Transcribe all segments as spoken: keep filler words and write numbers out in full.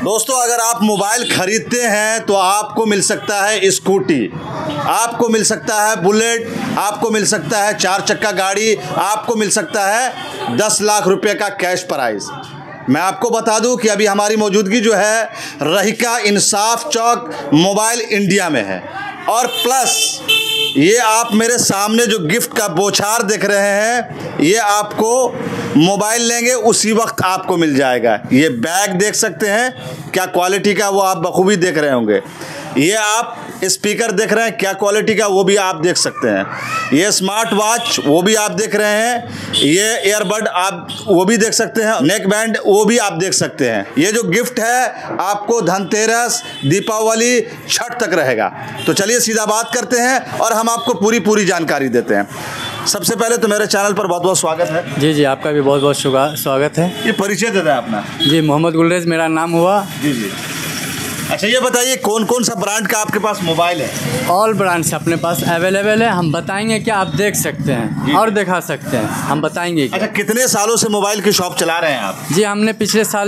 दोस्तों, अगर आप मोबाइल खरीदते हैं तो आपको मिल सकता है स्कूटी, आपको मिल सकता है बुलेट, आपको मिल सकता है चार चक्का गाड़ी, आपको मिल सकता है दस लाख रुपए का कैश प्राइज़। मैं आपको बता दूं कि अभी हमारी मौजूदगी जो है रहीका इंसाफ चौक मोबाइल इंडिया में है, और प्लस ये आप मेरे सामने जो गिफ्ट का बौछार देख रहे हैं, ये आपको मोबाइल लेंगे उसी वक्त आपको मिल जाएगा। ये बैग देख सकते हैं क्या क्वालिटी का, वो आप बखूबी देख रहे होंगे। ये आप स्पीकर देख रहे हैं क्या क्वालिटी का, वो भी आप देख सकते हैं। ये स्मार्ट वॉच वो भी आप देख रहे हैं, ये एयरबड आप वो भी देख सकते हैं, नेक बैंड वो भी आप देख सकते हैं। ये जो गिफ्ट है आपको धनतेरस, दीपावली, छठ तक रहेगा। तो चलिए सीधा बात करते हैं और हम आपको पूरी पूरी जानकारी देते हैं। सबसे पहले तो मेरे चैनल पर बहुत बहुत स्वागत है। जी जी, आपका भी बहुत बहुत स्वागत है। ये परिचय दे दें अपना। जी, मोहम्मद गुलरेज मेरा नाम हुआ। जी जी। अच्छा, ये बताइए कौन कौन सा ब्रांड का आपके पास मोबाइल है? ऑल ब्रांड्स अपने पास अवेलेबल है। हम बताएंगे क्या, आप देख सकते हैं और दिखा सकते हैं, हम बताएंगे क्या। अच्छा, कितने सालों से मोबाइल की शॉप चला रहे हैं आप? जी, हमने पिछले साल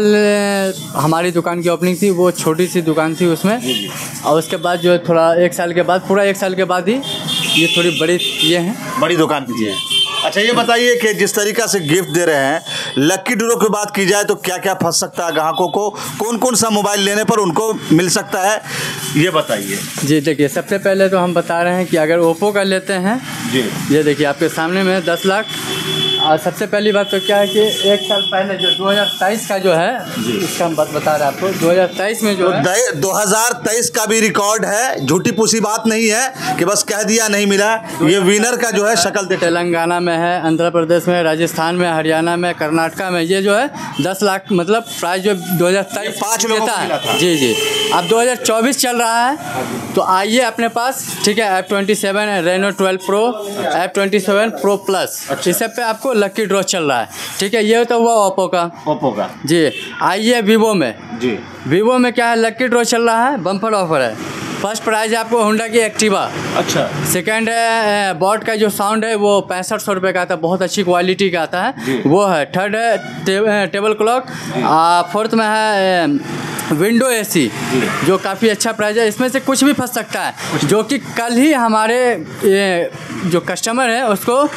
हमारी दुकान की ओपनिंग थी, वो छोटी सी दुकान थी उसमें, और उसके बाद जो है थोड़ा एक साल के बाद, पूरा एक साल के बाद ही ये थोड़ी बड़ी ये हैं, बड़ी दुकान की है। अच्छा, ये बताइए कि जिस तरीक़ा से गिफ्ट दे रहे हैं, लक्की ड्रॉ की बात की जाए तो क्या क्या फंस सकता है ग्राहकों को, कौन कौन सा मोबाइल लेने पर उनको मिल सकता है, ये बताइए। जी देखिए, सबसे पहले तो हम बता रहे हैं कि अगर ओप्पो का लेते हैं जी, ये देखिए आपके सामने में दस लाख। और सबसे पहली बात तो क्या है कि एक साल पहले जो दो हज़ार तेईस का जो है, इसका हम बात बता रहे हैं आपको, दो हज़ार तेईस में जो तो है दो हज़ार तेईस का भी रिकॉर्ड है, झूठी पूसी बात नहीं है कि बस कह दिया नहीं मिला। ये विनर का जो है शक्ल तेलंगाना में है, आंध्र प्रदेश में, राजस्थान में, हरियाणा में, कर्नाटका में, ये जो है दस लाख मतलब प्राइस जो दो हज़ार तेईस पाँच लोगों को मिला था। जी जी। अब दो हज़ार चौबीस चल रहा है, तो आइए अपने पास, ठीक है, एफ ट्वेंटी सेवन है, Reno twelve pro, F twenty seven pro plus, इस सब पे आपको लक्की ड्रॉ चल रहा है। ठीक है, ये तो हुआ ओप्पो का। ओप्पो का जी। आइए वीवो में। जी, वीवो में क्या है, लक्की ड्रॉ चल रहा है, बम्पर ऑफर है। फर्स्ट प्राइज है आपको होंडा की एक्टिवा। अच्छा। सेकंड है बॉट का जो साउंड है वो पैंसठ सौ रुपये का आता है, बहुत अच्छी क्वालिटी का आता है, वो है। थर्ड है टे, टेबल क्लॉक। फोर्थ में है विंडो एसी, जो काफ़ी अच्छा प्राइस है। इसमें से कुछ भी फंस सकता है, जो कि कल ही हमारे ये जो कस्टमर है उसको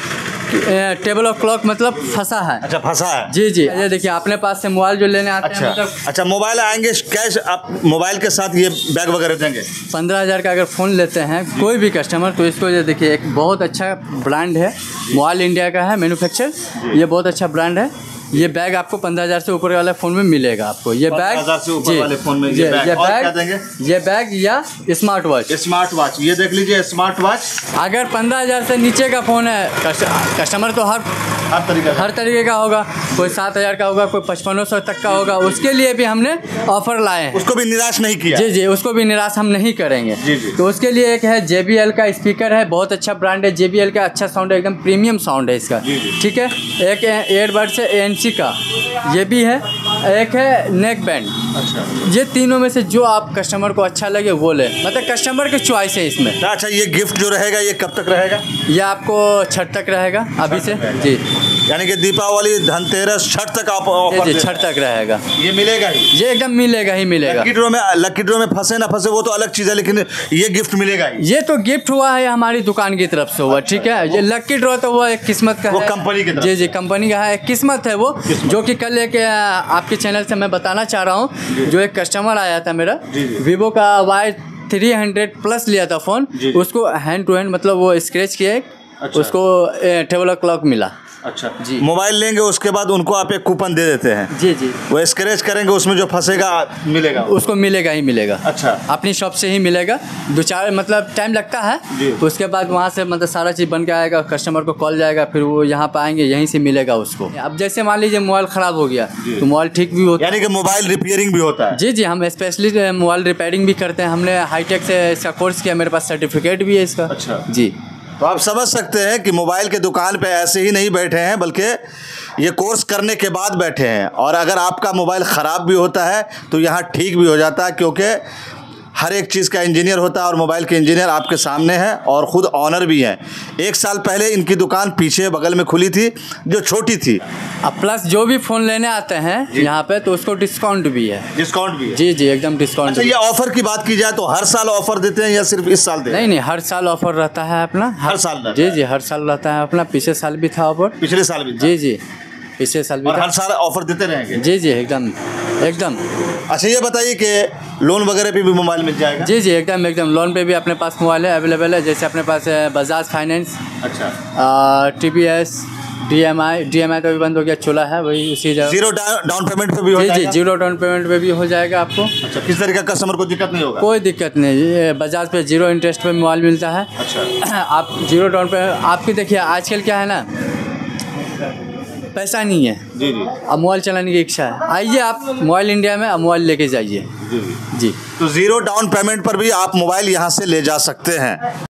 टेबल और क्लॉक मतलब फंसा है। अच्छा, फंसा है। जी जी। ये देखिए अपने पास से मोबाइल जो लेने आते अच्छा, हैं मतलब अच्छा, मोबाइल आएंगे कैश, आप मोबाइल के साथ ये बैग वगैरह देंगे? पंद्रह हज़ार का अगर फ़ोन लेते हैं कोई भी कस्टमर, तो इसको ये देखिए एक बहुत अच्छा ब्रांड है, मोबाइल इंडिया का है मैन्युफैक्चर, ये बहुत अच्छा ब्रांड है। ये बैग आपको पंद्रह हज़ार से ऊपर वाले फ़ोन में मिलेगा आपको। ये बैग हज़ार से ऊपर वाले फ़ोन में ये ये बैग, ये और क्या बैग देंगे? ये बैग या स्मार्ट वॉच। स्मार्ट वॉच, ये देख लीजिए स्मार्ट वॉच। अगर पंद्रह हज़ार से नीचे का फ़ोन है, कस्टमर तो हर हर तरीके हर तरीके का होगा, कोई सात हज़ार का होगा, कोई पचपन सौ तक का होगा, उसके लिए भी हमने ऑफर लाए हैं। उसको भी निराश नहीं किया। जी जी, उसको भी निराश हम नहीं करेंगे। जी जी। तो उसके लिए एक है जे बी एल का स्पीकर है, बहुत अच्छा ब्रांड है, जे बी एल का अच्छा साउंड है, एकदम प्रीमियम साउंड है इसका। ठीक है। एक एयरबड्स है ए एन सी का, ये भी है। एक है नेक बैंड। अच्छा। ये तीनों में से जो आप कस्टमर को अच्छा लगे वो ले, मतलब कस्टमर की चॉइस है इसमें। अच्छा, ये गिफ्ट जो रहेगा ये कब तक रहेगा? ये आपको छठ तक रहेगा अभी से। जी, यानी कि दीपावली, धनतेरस, छठ तक आप ऑफर जी, छठ तक रहेगा। ये मिलेगा ही, ये एकदम मिलेगा ही मिलेगा। लकी ड्रॉ में, लकी ड्रॉ में फंसे ना फंसे वो तो अलग चीज़ है, लेकिन ये गिफ्ट मिलेगा ही। ये तो गिफ्ट हुआ है हमारी दुकान की तरफ से हुआ। ठीक है। ये लकी ड्रॉ तो वो एक किस्मत का वो है, कंपनी की तरफ। जी जी, कंपनी का है, एक किस्मत है वो, जो कि कल एक आपके चैनल से मैं बताना चाह रहा हूँ। जो एक कस्टमर आया था मेरा, वीवो का वाई थ्री हंड्रेड प्लस लिया था फ़ोन, उसको हैंड टू हैंड मतलब वो स्क्रैच किया, अच्छा। उसको टेबल क्लॉक मिला। अच्छा जी। मोबाइल लेंगे उसके बाद उनको आप एक कूपन दे देते हैं। जी जी। वो स्क्रैच करेंगे, उसमें जो फंसेगा मिलेगा, उसको मिलेगा ही मिलेगा। अच्छा। अपनी शॉप से ही मिलेगा। दो चार मतलब टाइम लगता है, उसके बाद वहाँ से मतलब सारा चीज़ बन के आएगा, कस्टमर को कॉल जाएगा, फिर वो यहाँ पर आएंगे, यहीं से मिलेगा उसको। अब जैसे मान लीजिए मोबाइल ख़राब हो गया तो मोबाइल ठीक भी होता है, यानी कि मोबाइल रिपेयरिंग भी होता है। जी जी, हम स्पेशली मोबाइल रिपेयरिंग भी करते हैं। हमने हाईटेक से इसका कोर्स किया, मेरे पास सर्टिफिकेट भी है इसका। अच्छा जी। तो आप समझ सकते हैं कि मोबाइल के दुकान पे ऐसे ही नहीं बैठे हैं, बल्कि ये कोर्स करने के बाद बैठे हैं। और अगर आपका मोबाइल ख़राब भी होता है तो यहाँ ठीक भी हो जाता है, क्योंकि हर एक चीज़ का इंजीनियर होता है और मोबाइल के इंजीनियर आपके सामने हैं और ख़ुद ऑनर भी हैं। एक साल पहले इनकी दुकान पीछे बगल में खुली थी जो छोटी थी। अब प्लस जो भी फ़ोन लेने आते हैं यहाँ पे तो उसको डिस्काउंट भी है। डिस्काउंट भी है? जी जी एकदम डिस्काउंट। अच्छा, ये ऑफर की बात की जाए तो हर साल ऑफर देते हैं या सिर्फ इस साल देते हैं? नहीं नहीं, हर साल ऑफर रहता है अपना। हर साल? जी जी हर साल रहता है अपना। पिछले साल भी था ऑफर। पिछले साल भी था? जी जी पिछले साल भी और था। हर साल ऑफर देते रहेंगे? जी जी एकदम एकदम। अच्छा, ये बताइए कि लोन वगैरह पे भी मोबाइल मिल जाएगा? जी जी एकदम एकदम। लोन पे भी अपने पास मोबाइल है, अवेलेबल है। जैसे अपने पास है बजाज फाइनेंस, अच्छा, T P S, D M I D M I तो भी बंद हो गया, चूल्हा है वही उसी जगह। जीरो डाउन पेमेंट पे भी हो जी जाएगा? जी जीरो डाउन पेमेंट पे भी हो जाएगा आपको। अच्छा, किस तरह का कस्टमर को दिक्कत नहीं होगा? कोई दिक्कत नहीं। ये बजाज पे जीरो इंटरेस्ट पे मोबाइल मिलता है। अच्छा, आप जीरो डाउन पे आपकी देखिए आजकल क्या है ना, पैसा नहीं है जी जी, अब मोबाइल चलाने की इच्छा है, आइए आप मोबाइल इंडिया में अब मोबाइल लेके जाइए। जी जी तो जीरो डाउन पेमेंट पर भी आप मोबाइल यहाँ से ले जा सकते हैं।